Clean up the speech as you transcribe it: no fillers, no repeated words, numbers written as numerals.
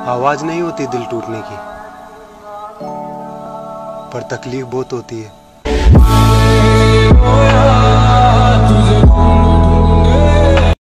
आवाज नहीं होती दिल टूटने की, पर तकलीफ बहुत होती है।